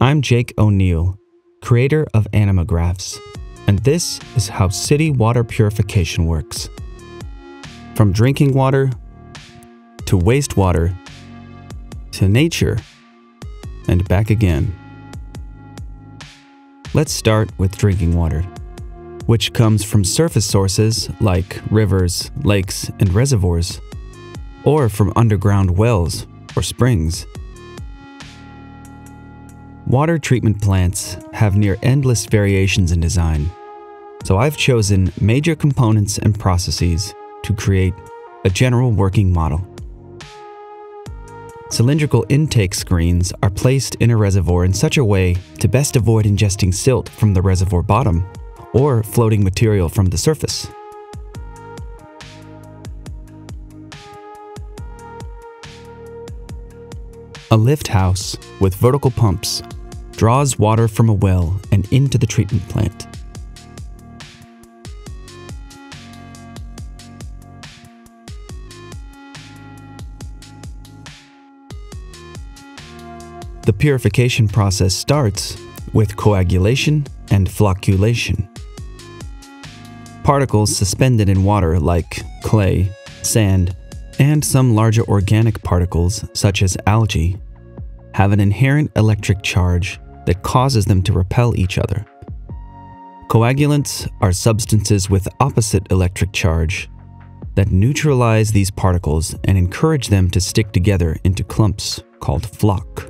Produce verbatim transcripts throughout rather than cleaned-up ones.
I'm Jake O'Neill, creator of Animagraphs, and this is how city water purification works. From drinking water, to wastewater, to nature, and back again. Let's start with drinking water, which comes from surface sources like rivers, lakes, and reservoirs, or from underground wells or springs. Water treatment plants have near endless variations in design, so I've chosen major components and processes to create a general working model. Cylindrical intake screens are placed in a reservoir in such a way to best avoid ingesting silt from the reservoir bottom or floating material from the surface. A lift house with vertical pumps draws water from a well and into the treatment plant. The purification process starts with coagulation and flocculation. Particles suspended in water like clay, sand, and some larger organic particles such as algae have an inherent electric charge that causes them to repel each other. Coagulants are substances with opposite electric charge that neutralize these particles and encourage them to stick together into clumps called floc.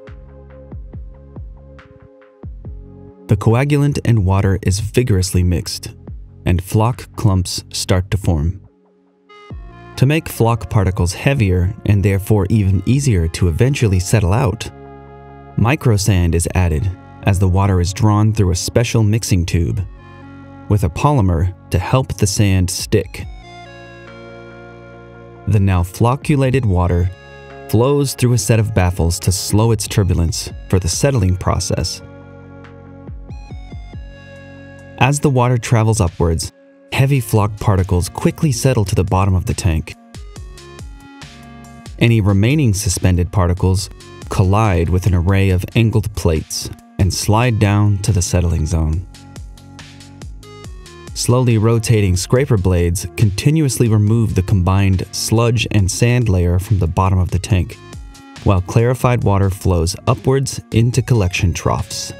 The coagulant and water is vigorously mixed, and floc clumps start to form. To make floc particles heavier and therefore even easier to eventually settle out, microsand is added as the water is drawn through a special mixing tube with a polymer to help the sand stick. The now flocculated water flows through a set of baffles to slow its turbulence for the settling process. As the water travels upwards, heavy floc particles quickly settle to the bottom of the tank. Any remaining suspended particles collide with an array of angled plates and slide down to the settling zone. Slowly rotating scraper blades continuously remove the combined sludge and sand layer from the bottom of the tank, while clarified water flows upwards into collection troughs.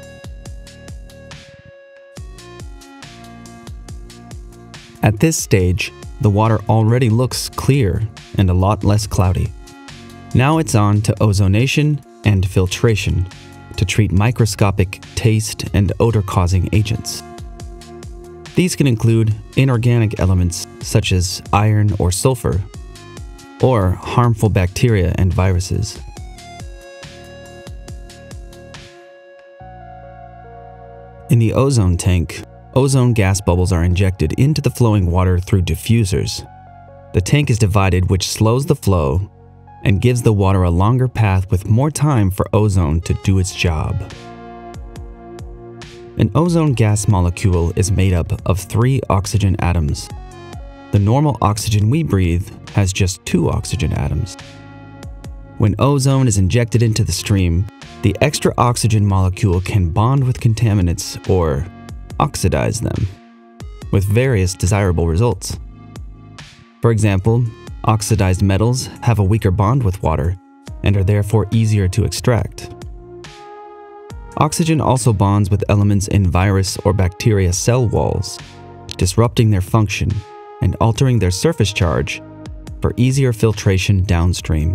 At this stage, the water already looks clear and a lot less cloudy. Now it's on to ozonation and filtration to treat microscopic taste and odor-causing agents. These can include inorganic elements such as iron or sulfur, or harmful bacteria and viruses. In the ozone tank, ozone gas bubbles are injected into the flowing water through diffusers. The tank is divided, which slows the flow and gives the water a longer path with more time for ozone to do its job. An ozone gas molecule is made up of three oxygen atoms. The normal oxygen we breathe has just two oxygen atoms. When ozone is injected into the stream, the extra oxygen molecule can bond with contaminants or oxidize them, with various desirable results. For example, oxidized metals have a weaker bond with water and are therefore easier to extract. Oxygen also bonds with elements in virus or bacteria cell walls, disrupting their function and altering their surface charge for easier filtration downstream.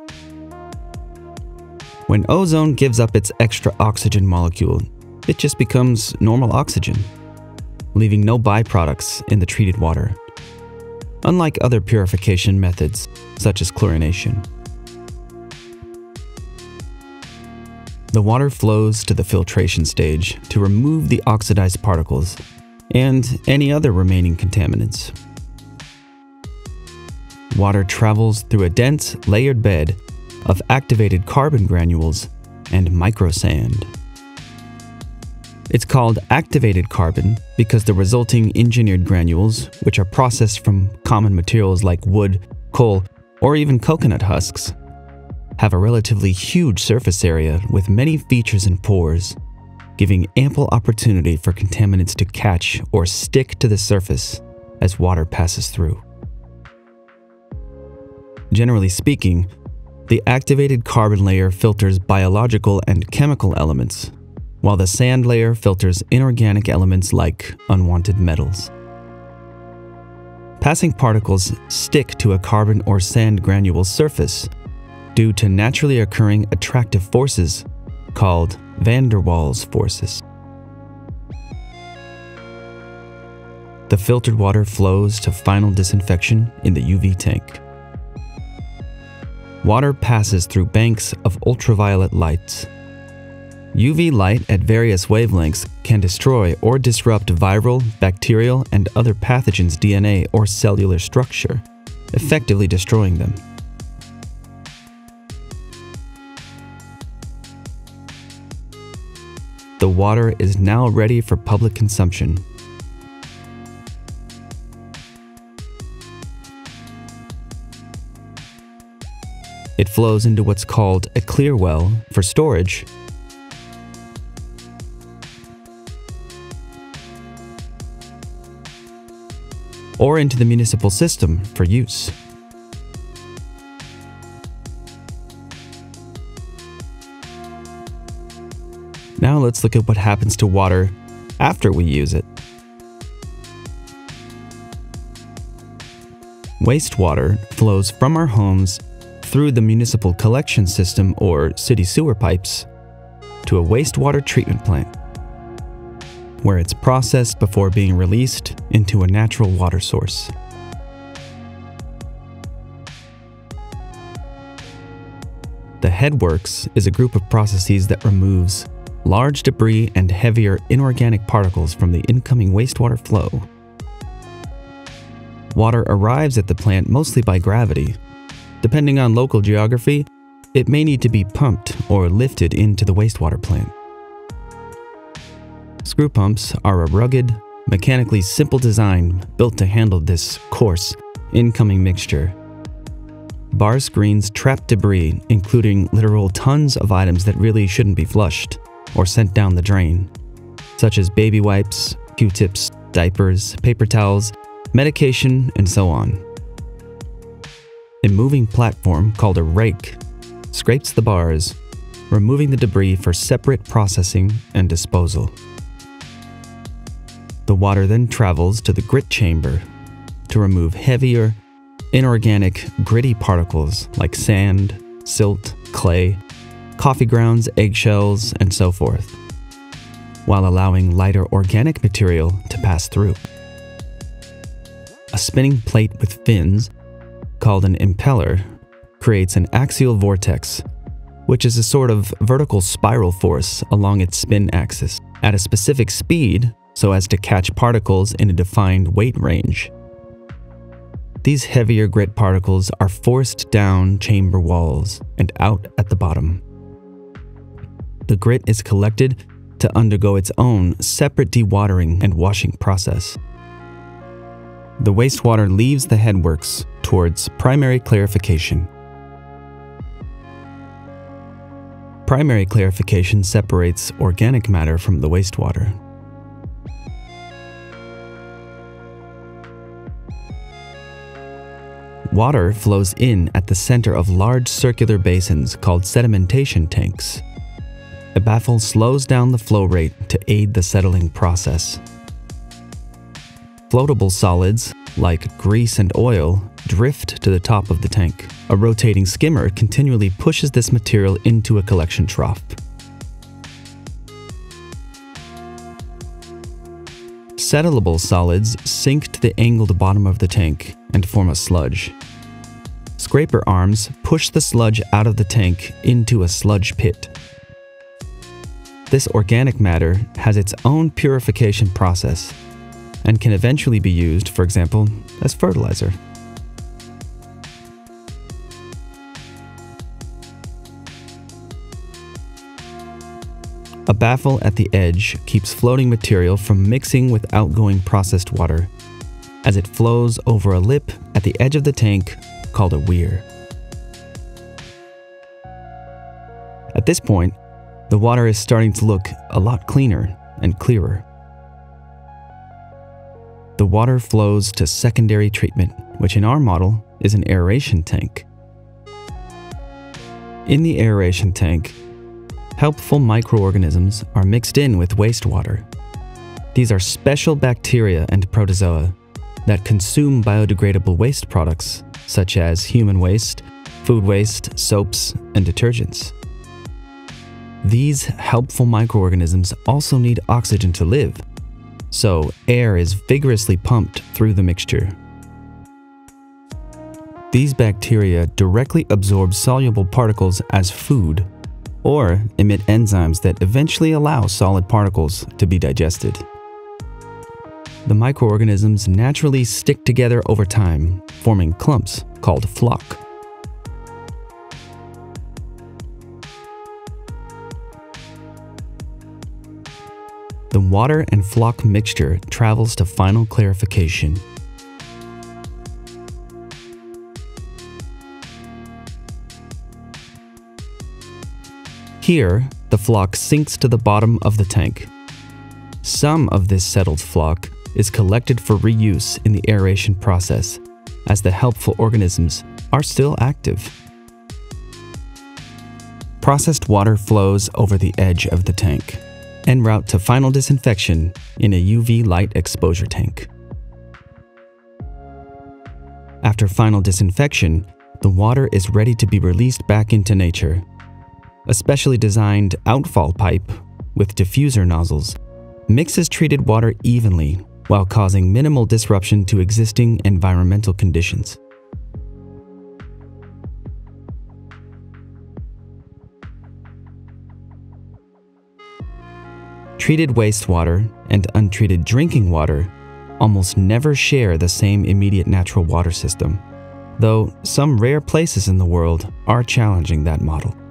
When ozone gives up its extra oxygen molecule, it just becomes normal oxygen, leaving no byproducts in the treated water, unlike other purification methods such as chlorination. The water flows to the filtration stage to remove the oxidized particles and any other remaining contaminants. Water travels through a dense, layered bed of activated carbon granules and microsand. It's called activated carbon because the resulting engineered granules, which are processed from common materials like wood, coal, or even coconut husks, have a relatively huge surface area with many features and pores, giving ample opportunity for contaminants to catch or stick to the surface as water passes through. Generally speaking, the activated carbon layer filters biological and chemical elements, while the sand layer filters inorganic elements like unwanted metals. Passing particles stick to a carbon or sand granule surface due to naturally occurring attractive forces called van der Waals forces. The filtered water flows to final disinfection in the U V tank. Water passes through banks of ultraviolet light. U V light at various wavelengths can destroy or disrupt viral, bacterial, and other pathogens' D N A or cellular structure, effectively destroying them. The water is now ready for public consumption. It flows into what's called a Clearwell for storage, or into the municipal system for use. Now let's look at what happens to water after we use it. Wastewater flows from our homes through the municipal collection system or city sewer pipes to a wastewater treatment plant, where it's processed before being released into a natural water source. The Headworks is a group of processes that removes large debris and heavier inorganic particles from the incoming wastewater flow. Water arrives at the plant mostly by gravity. Depending on local geography, it may need to be pumped or lifted into the wastewater plant. Screw pumps are a rugged, mechanically simple design built to handle this coarse, incoming mixture. Bar screens trap debris, including literal tons of items that really shouldn't be flushed or sent down the drain, such as baby wipes, Q-tips, diapers, paper towels, medication, and so on. A moving platform called a rake scrapes the bars, removing the debris for separate processing and disposal. The water then travels to the grit chamber to remove heavier, inorganic, gritty particles like sand, silt, clay, coffee grounds, eggshells, and so forth, while allowing lighter organic material to pass through. A spinning plate with fins, called an impeller, creates an axial vortex, which is a sort of vertical spiral force along its spin axis at a specific speed so as to catch particles in a defined weight range. These heavier grit particles are forced down chamber walls and out at the bottom. The grit is collected to undergo its own separate dewatering and washing process. The wastewater leaves the headworks towards primary clarification. Primary clarification separates organic matter from the wastewater. Water flows in at the center of large circular basins called sedimentation tanks. A baffle slows down the flow rate to aid the settling process. Floatable solids, like grease and oil, drift to the top of the tank. A rotating skimmer continually pushes this material into a collection trough. Settleable solids sink to the angled bottom of the tank and form a sludge. Scraper arms push the sludge out of the tank into a sludge pit. This organic matter has its own purification process and can eventually be used, for example, as fertilizer. A baffle at the edge keeps floating material from mixing with outgoing processed water as it flows over a lip at the edge of the tank called a weir. At this point, the water is starting to look a lot cleaner and clearer. The water flows to secondary treatment, which in our model is an aeration tank. In the aeration tank, helpful microorganisms are mixed in with wastewater. These are special bacteria and protozoa that consume biodegradable waste products such as human waste, food waste, soaps, and detergents. These helpful microorganisms also need oxygen to live, so air is vigorously pumped through the mixture. These bacteria directly absorb soluble particles as food or emit enzymes that eventually allow solid particles to be digested. The microorganisms naturally stick together over time, forming clumps called floc. The water and floc mixture travels to final clarification. Here, the floc sinks to the bottom of the tank. Some of this settled floc is collected for reuse in the aeration process, as the helpful organisms are still active. Processed water flows over the edge of the tank, en route to final disinfection in a U V light exposure tank. After final disinfection, the water is ready to be released back into nature. A specially designed outfall pipe with diffuser nozzles mixes treated water evenly while causing minimal disruption to existing environmental conditions. Treated wastewater and untreated drinking water almost never share the same immediate natural water system, though some rare places in the world are challenging that model.